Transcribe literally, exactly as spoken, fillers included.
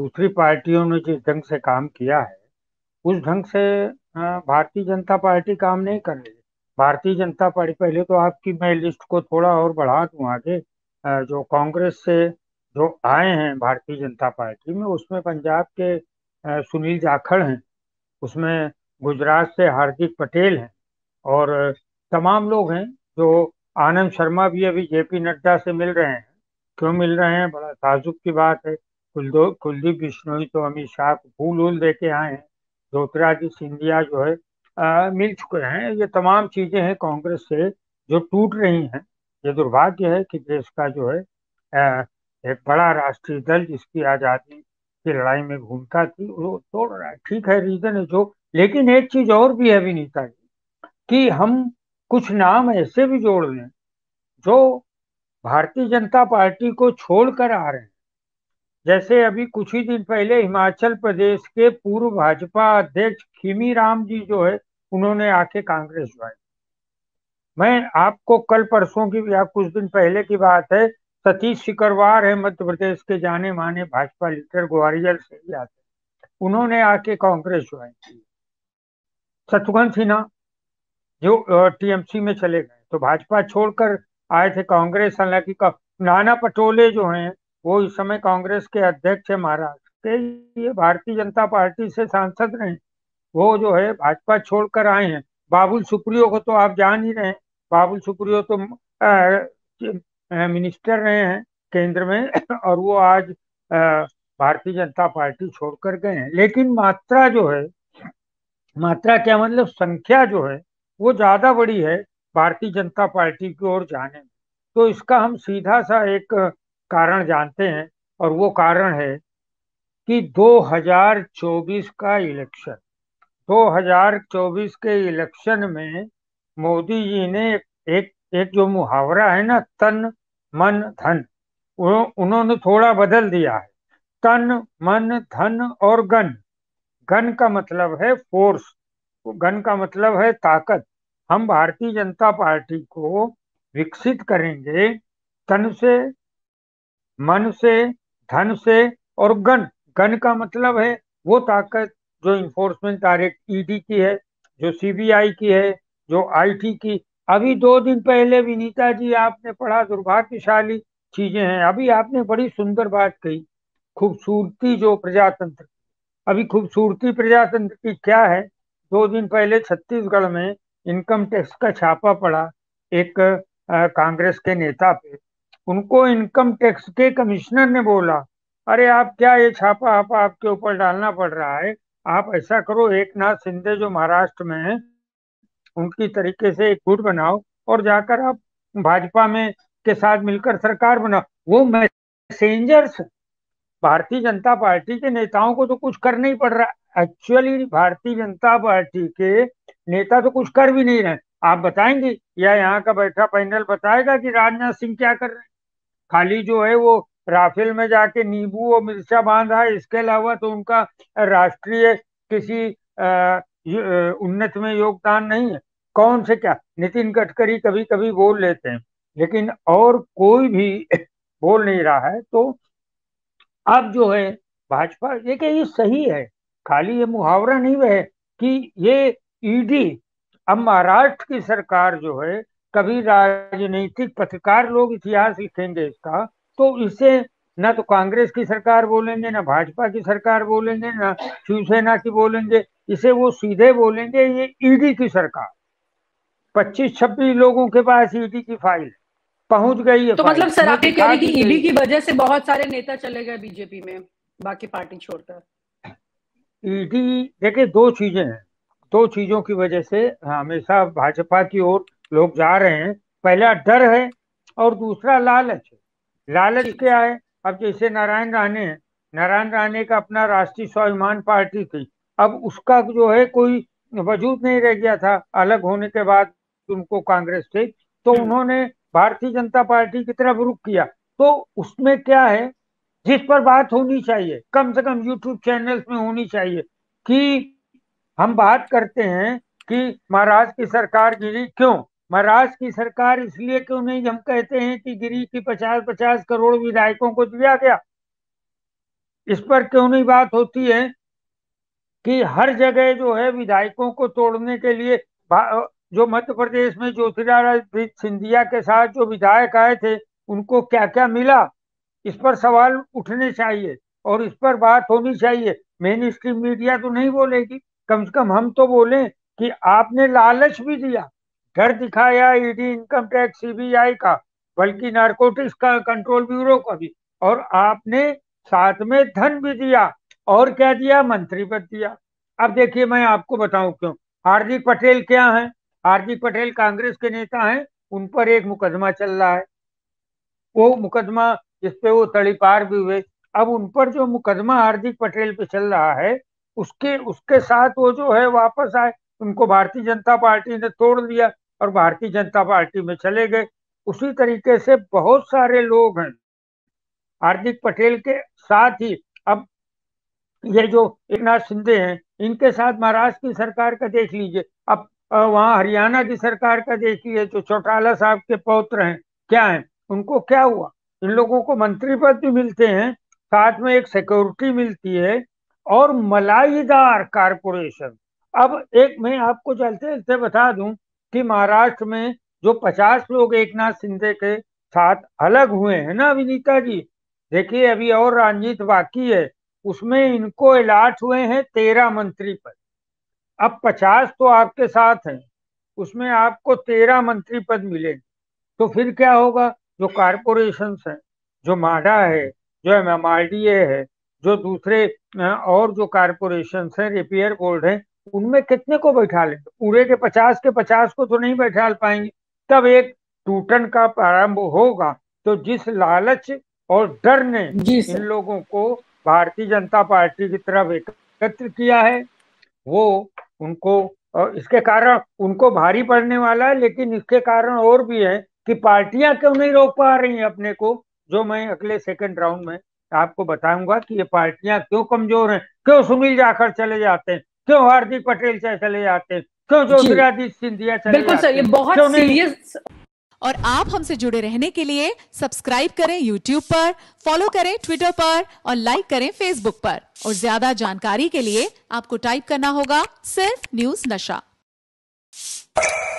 दूसरी पार्टियों ने जिस ढंग से काम किया है उस ढंग से अ, भारतीय जनता पार्टी काम नहीं कर रही है। भारतीय जनता पार्टी, पहले तो आपकी मैं लिस्ट को थोड़ा और बढ़ा दूं आगे। अ, जो कांग्रेस से जो आए हैं भारतीय जनता पार्टी में, उसमें पंजाब के अ, सुनील जाखड़ हैं, उसमें गुजरात से हार्दिक पटेल हैं, और तमाम लोग हैं। जो आनंद शर्मा भी अभी जेपी नड्डा से मिल रहे हैं। क्यों मिल रहे हैं, बड़ा ताजुब की बात है। कुलदो कुलदीप बिश्नोई तो अमित शाह को फूल वूल दे के आए हैं। ज्योतिरादित्य सिंधिया जो है अ, मिल चुके हैं। ये तमाम चीजें हैं कांग्रेस से जो टूट रही हैं। ये दुर्भाग्य है कि देश का जो है अ, एक बड़ा राष्ट्रीय दल जिसकी आजादी की लड़ाई में भूमिका थी वो तोड़ रहा है। ठीक है, रीजन है जो। लेकिन एक चीज और भी है विनीता जी, कि हम कुछ नाम ऐसे भी जोड़ लें जो भारतीय जनता पार्टी को छोड़कर आ रहे हैं। जैसे अभी कुछ ही दिन पहले हिमाचल प्रदेश के पूर्व भाजपा अध्यक्ष खीमी राम जी जो है, उन्होंने आके कांग्रेस ज्वाइन। मैं आपको कल परसों की या कुछ दिन पहले की बात है, सतीश सिकरवार है मध्य प्रदेश के जाने माने भाजपा लीडर, ग्वालियर से ही आते हैं। उन्होंने आके कांग्रेस ज्वाइन की। शत्रुघ्न सिन्हा जो टीएमसी में चले गए, तो भाजपा छोड़कर आए थे कांग्रेस। हालांकि का- नाना पटोले जो हैं वो इस समय कांग्रेस के अध्यक्ष है महाराष्ट्र के, ये भारतीय जनता पार्टी से सांसद रहे। वो जो है भाजपा छोड़कर आए हैं। बाबुल सुप्रियो को तो आप जान ही रहे हैं। बाबुल सुप्रियो तो अ, अ, मिनिस्टर रहे हैं केंद्र में और वो आज अ, भारतीय जनता पार्टी छोड़कर गए हैं। लेकिन मात्रा जो है, मात्रा क्या मतलब संख्या जो है, वो ज्यादा बड़ी है भारतीय जनता पार्टी की ओर जाने में। तो इसका हम सीधा सा एक कारण जानते हैं, और वो कारण है कि दो हज़ार चौबीस का इलेक्शन, दो हज़ार चौबीस के इलेक्शन में मोदी जी ने एक एक, एक जो मुहावरा है ना, तन मन धन, वो उन्होंने थोड़ा बदल दिया है। तन मन धन और गन। गन का मतलब है फोर्स, गन का मतलब है ताकत। हम भारतीय जनता पार्टी को विकसित करेंगे तन से, मन से, धन से और गन। गन का मतलब है वो ताकत जो इन्फोर्समेंट डायरेक्ट ईडी की है, जो सीबीआई की है, जो आईटी की। अभी दो दिन पहले विनीता जी आपने पढ़ा, दुर्भाग्यशाली चीजें हैं। अभी आपने बड़ी सुंदर बात कही, खूबसूरती जो प्रजातंत्र। अभी खूबसूरती प्रजातंत्र की क्या है, दो दिन पहले छत्तीसगढ़ में इनकम टैक्स का छापा पड़ा एक अ, कांग्रेस के नेता पे। उनको इनकम टैक्स के कमिश्नर ने बोला, अरे आप क्या ये छापा आप आपके ऊपर डालना पड़ रहा है। आप ऐसा करो, एक नाथ शिंदे जो महाराष्ट्र में है उनकी तरीके से एक गुट बनाओ और जाकर आप भाजपा में के साथ मिलकर सरकार बनाओ। वो मैसेंजर्स, भारतीय जनता पार्टी के नेताओं को तो कुछ कर नहीं पड़ रहा। एक्चुअली भारतीय जनता पार्टी के नेता तो कुछ कर भी नहीं रहे। आप बताएंगे या यहाँ का बैठा पैनल बताएगा कि राजनाथ सिंह क्या कर रहे हैं? खाली जो है वो राफेल में जाके नींबू और मिर्चा बांधा है, इसके अलावा तो उनका राष्ट्रीय किसी अ, य- अ, उन्नत में योगदान नहीं है। कौन से क्या, नितिन गडकरी कभी कभी बोल लेते हैं, लेकिन और कोई भी बोल नहीं रहा है। तो अब जो है भाजपा, ये कि ये सही है, खाली ये मुहावरा नहीं है कि ये ईडी। अब महाराष्ट्र की सरकार जो है, कभी राजनीतिक पत्रकार लोग इतिहास लिखेंगे इसका, तो इसे ना तो कांग्रेस की सरकार बोलेंगे, ना भाजपा की सरकार बोलेंगे, ना शिवसेना की बोलेंगे। इसे वो सीधे बोलेंगे ये ईडी की सरकार। पच्चीस छब्बीस लोगों के पास ईडी की फाइल है, पहुंच गई है तो मतलब फाइल, सर हमें आप ये कह दिखा रही कि दी ईडी गई। की वजह से बहुत सारे नेता चले गए बीजेपी में, बाकी पार्टी छोड़कर। ईडी, देखिए दो चीजें हैं। दो चीजों की वजह से हमेशा भाजपा की ओर लोग जा रहे हैं। पहला डर है और दूसरा लालच है। लालच ठीक है क्या सर। है, अब जैसे नारायण राणे हैं, नारायण राणे का अपना राष्ट्रीय स्वाभिमान पार्टी थी। अब उसका जो है कोई वजूद नहीं रह गया था अलग होने के बाद उनको कांग्रेस से। तो हम्म। उन्होंने भारतीय जनता पार्टी की तरफ रुख किया। तो उसमें क्या है, जिस पर बात होनी चाहिए कम से कम यूट्यूब चैनल्स में होनी चाहिए, कि हम बात करते हैं कि महाराष्ट्र की सरकार गिरी क्यों। महाराष्ट्र की सरकार इसलिए क्यों नहीं, हम कहते हैं कि गिरी की पचास पचास करोड़ विधायकों को दिया गया। इस पर क्यों नहीं बात होती है कि हर जगह जो है विधायकों को तोड़ने के लिए, जो मध्य प्रदेश में ज्योतिरादित्य सिंधिया के साथ जो विधायक आए थे उनको क्या क्या मिला, इस पर सवाल उठने चाहिए और इस पर बात होनी चाहिए। मेन स्ट्रीम मीडिया तो नहीं बोलेगी, कम से कम हम तो बोलें कि आपने लालच भी दिया, डर दिखाया ईडी, इनकम टैक्स, सीबीआई का, बल्कि नारकोटिक्स का कंट्रोल ब्यूरो का भी, और आपने साथ में धन भी दिया। और क्या दिया? मंत्री पद दिया। अब देखिए मैं आपको बताऊं क्यों। हार्दिक पटेल क्या है? हार्दिक पटेल कांग्रेस के नेता हैं, उन पर एक मुकदमा चल रहा है, वो मुकदमा जिसपे वो तड़ीपार भी हुए। अब उन पर जो मुकदमा हार्दिक पटेल पे चल रहा है, उसके उसके साथ वो जो है वापस आए, उनको भारतीय जनता पार्टी ने तोड़ दिया और भारतीय जनता पार्टी में चले गए। उसी तरीके से बहुत सारे लोग हैं हार्दिक पटेल के साथ ही। अब ये जो एक नाथ शिंदे हैं, इनके साथ महाराष्ट्र की सरकार का देख लीजिए, अब वहां हरियाणा की सरकार का देखिए, जो चौटाला साहब के पौत्र हैं, क्या है, उनको क्या हुआ? इन लोगों को मंत्री पद भी मिलते हैं, साथ में एक सिक्योरिटी मिलती है और मलाईदार कारपोरेशन। अब एक मैं आपको चलते चलते बता दूं कि महाराष्ट्र में जो पचास लोग एक नाथ शिंदे के साथ अलग हुए हैं ना विनीता जी, देखिए अभी और राजनीति बाकी है, उसमें इनको अलॉट हुए हैं तेरह मंत्री पद। अब पचास तो आपके साथ हैं, उसमें आपको तेरह मंत्री पद मिले, तो फिर क्या होगा? जो कारपोरेशन है, जो माडा है, जो एमएमआरडीए है, जो दूसरे और जो कारपोरेशन है, रिपेयर बोर्ड है, उनमें कितने को बैठा लेंगे? पूरे के पचास के पचास को तो नहीं बैठा पाएंगे। तब एक टूटन का प्रारंभ होगा। तो जिस लालच और डर ने इन लोगों को भारतीय जनता पार्टी की तरफ एकत्र किया है, वो उनको इसके कारण उनको भारी पड़ने वाला है। लेकिन इसके कारण और भी है कि पार्टियां क्यों नहीं रोक पा रही हैं अपने को, जो मैं अगले सेकंड राउंड में आपको बताऊंगा कि ये पार्टियां क्यों कमजोर हैं, क्यों सुनील जाखड़ चले जाते हैं, क्यों हार्दिक पटेल चले जाते हैं, क्यों ज्योतिरादित्य सिंधिया चले बिल्कुल जाते सर, ये हैं, बहुत सीरियस। और आप हमसे जुड़े रहने के लिए सब्सक्राइब करें यूट्यूब पर, फॉलो करें ट्विटर पर और लाइक करें फेसबुक पर। और ज्यादा जानकारी के लिए आपको टाइप करना होगा सिर्फ न्यूज नशा।